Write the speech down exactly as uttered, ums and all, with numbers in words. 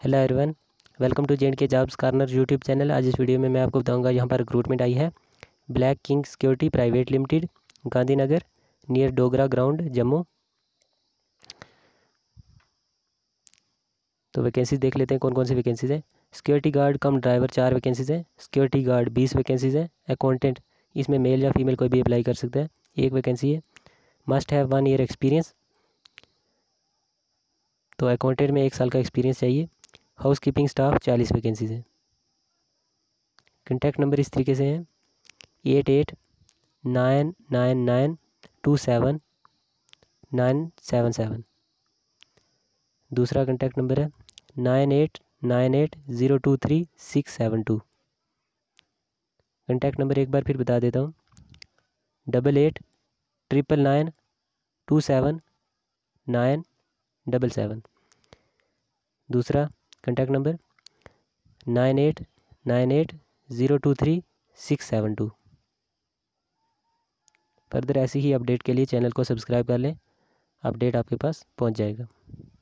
Hello everyone, welcome to J and K jobs corner YouTube channel. आज इस video में मैं आपको बताऊंगा यहाँ पर रिक्रूटमेंट आई है black king security private limited, Gandhinagar near Dogra ground, Jammu. तो वैकेंसी देख लेते हैं कौन कौन सी वैकेंसीज है। सिक्योरिटी गार्ड कम ड्राइवर चार वैकेंसीज है। सिक्योरिटी गार्ड बीस वैकेंसीज है। अकाउंटेंट इसमें मेल या फीमेल कोई भी अप्लाई कर सकता है, एक वैकेंसी है। Must have one year experience, तो अकाउंटेंट में एक साल का एक्सपीरियंस चाहिए। हाउस कीपिंग स्टाफ चालीस वैकेंसीज है। कॉन्टैक्ट नंबर इस तरीके से हैं eight eight nine nine nine two seven nine seven seven. दूसरा कॉन्टैक्ट नंबर है nine eight nine eight zero two three six seven two. Contact number एक बार फिर बता देता हूँ, double eight triple nine two seven nine double seven. दूसरा contact number nine eight nine eight zero two three six seven two. Further ऐसी ही update के लिए चैनल को सब्सक्राइब कर लें, अपडेट आपके पास पहुंच जाएगा।